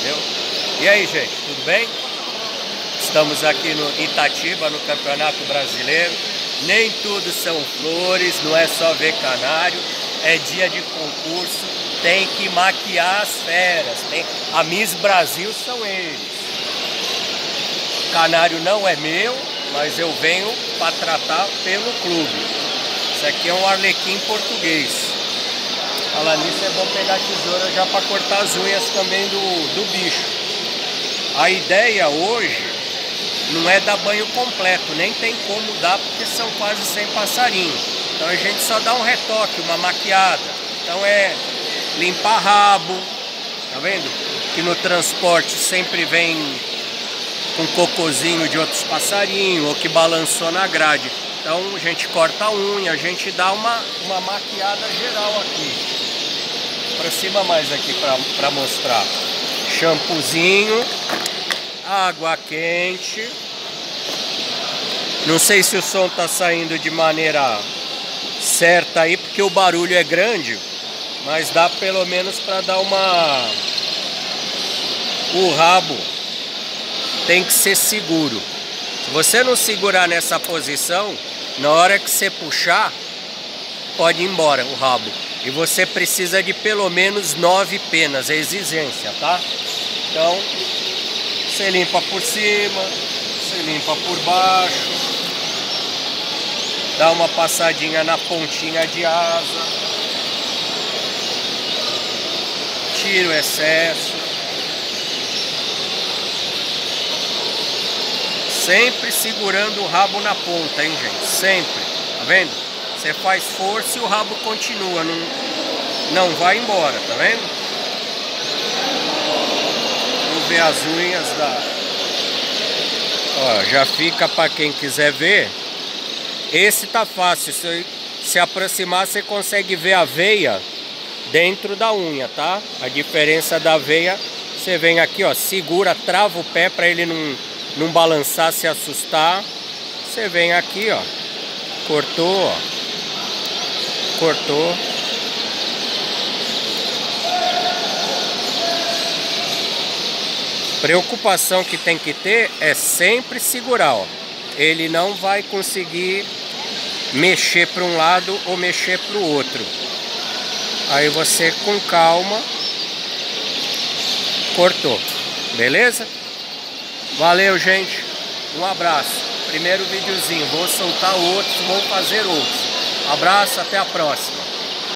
entendeu? E aí, gente, tudo bem? Estamos aqui no Itatiba, no Campeonato Brasileiro. Nem tudo são flores, não é só ver canário, é dia de concurso, tem que maquiar as feras. A Miss Brasil são eles. Canário não é meu, mas eu venho para tratar pelo clube. Isso aqui é um arlequim português. Falar nisso, é bom pegar a tesoura já para cortar as unhas também do bicho. A ideia hoje não é dar banho completo, nem tem como dar porque são quase 100 passarinhos. Então a gente só dá um retoque, uma maquiada. Então é limpar rabo, tá vendo? Que no transporte sempre vem com cocôzinho de outros passarinhos ou que balançou na grade. Então a gente corta a unha, a gente dá uma maquiada geral aqui. Aproxima mais aqui para mostrar. Shampoozinho, água quente. Não sei se o som tá saindo de maneira certa aí, porque o barulho é grande, mas dá pelo menos para dar uma... O rabo tem que ser seguro. Se você não segurar nessa posição, na hora que você puxar, pode ir embora o rabo. E você precisa de pelo menos 9 penas, é exigência, tá? Então, você limpa por cima, você limpa por baixo, dá uma passadinha na pontinha de asa, tira o excesso. Sempre segurando o rabo na ponta, hein, gente? Sempre. Tá vendo? Você faz força e o rabo continua. Não vai embora, tá vendo? Vamos ver as unhas da... Ó, já fica para quem quiser ver. Esse tá fácil. Se aproximar, você consegue ver a veia dentro da unha, tá? A diferença da veia, você vem aqui, ó, segura, trava o pé para ele não balançar, se assustar. Você vem aqui, ó, cortou, ó, cortou. Preocupação que tem que ter é sempre segurar, ó. Ele não vai conseguir mexer para um lado ou mexer para o outro. Aí você com calma cortou, beleza? Valeu, gente, um abraço. Primeiro videozinho, vou soltar outros, vou fazer outros. Abraço, até a próxima.